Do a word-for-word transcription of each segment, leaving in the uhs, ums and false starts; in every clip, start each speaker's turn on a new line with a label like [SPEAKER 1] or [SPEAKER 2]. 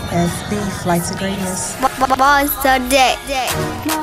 [SPEAKER 1] S B, Flight to Greatness.
[SPEAKER 2] Monster Dick.
[SPEAKER 3] Yeah,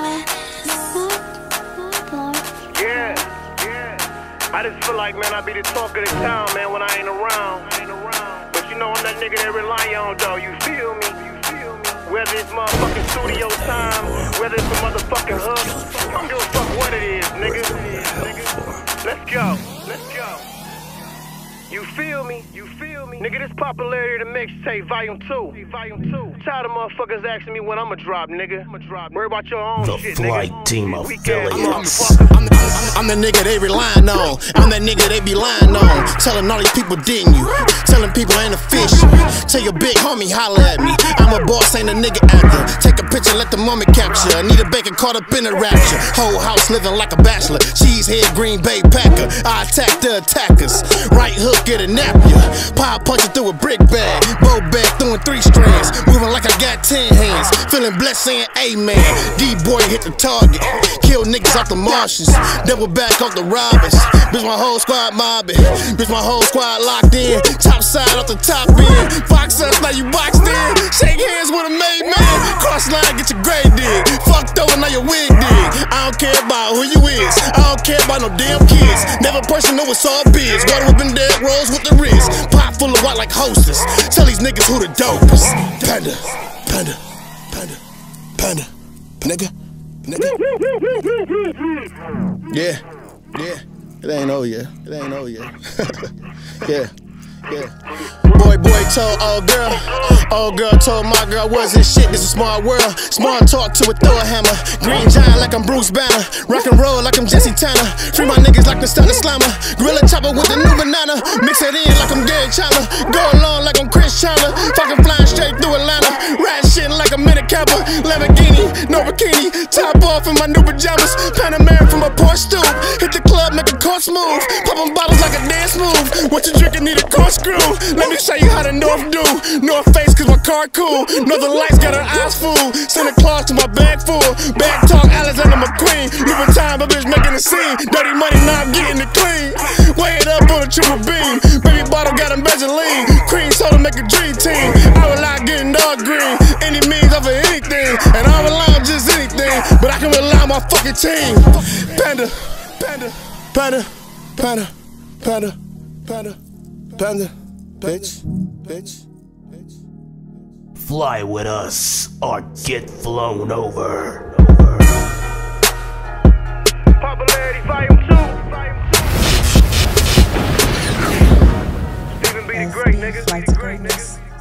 [SPEAKER 3] yeah. I just feel like, man, I be the talk of the town, man, when I ain't around. But you know I'm that nigga that rely on, though. You feel me? You feel me? Whether it's motherfucking studio time, whether it's a motherfucking hook, I don't give a fuck what it is, nigga. Let's go. Let's go. You feel me? You feel me? Nigga, this Popularity of the Mixtape, Volume two. Volume two. Tired of motherfuckers asking me when I'ma drop, nigga. I'ma drop. Worry about your own
[SPEAKER 4] the
[SPEAKER 3] shit,
[SPEAKER 4] Flight
[SPEAKER 3] nigga.
[SPEAKER 4] Team affiliates.
[SPEAKER 5] I'm the, I'm the nigga they relying on. I'm that nigga they be lying on. Telling all these people, didn't you? Telling people I ain't official. Tell your big homie, holla at me. I'm a boss, ain't a nigga actor. Take a picture, let the moment capture. Need a bacon caught up in a rapture. Whole house living like a bachelor. Cheesehead, Green Bay Packer. I attack the attackers. Right hook, get a nap ya. Pop punching through a brick bag. Bow bag throwing three strands. Moving like I got ten hands. Feeling blessed saying amen. D-boy hit the target. Kill niggas off the Martians. Double back off the robbers. Bitch, my whole squad mobbing. Bitch, my whole squad locked in. Top side off the top end. Fox us, now you boxed in. Shake hands with a made man. Cross line, get your grade dig. Fucked over, now your wig dig. I don't care about who you is. I don't care about no damn kids. Never person know it's all biz. Water whipping dead rolls with the wrist. Pot full of white like hostess. Tell these niggas who the dopest. Panda, panda, panda, panda, nigga, nigga. Yeah, yeah. It ain't over yet. It ain't over yet. Yeah, yeah. Boy, boy told old girl. Old girl told my girl wasn't shit. This a small world. Small talk to a throw a hammer. Green giant like I'm Bruce Banner. Rock and roll like I'm Jesse Tanner. Free my niggas like the Stunner Slammer. Gorilla chopper with the new banana. Mix it in like I'm Gary Chandler. Go along like I'm Chris Chandler. Fucking flying straight through Atlanta. Ride shit like a minute capper. Lamborghini, no bikini. Top off in my new pajamas. Panamera from a porch stoop. Hit the club, make a course move. Popping bottles like a dance move. What you drinking need a corkscrew. Let me show you how the North do. North Face cause my car cool. Northern Lights got her eyes full. Santa Claus to my bag full. Bag talk Alexander McQueen. Moving time, a bitch making a scene. Dirty money, now I'm getting it clean. Way it up on a triple beam. Baby bottle got a lean. Cream soda make a dream team. I rely on getting dog green. Any means over anything. And I rely on just anything. But I can rely on my fucking team. Panda, panda, panda, panda, panda, panda, panda, bitch, bitch.
[SPEAKER 4] Fly with us or get flown over.
[SPEAKER 3] Popularity Volume two. Stephen B. the Great, nigga.
[SPEAKER 1] Flight to Greatness.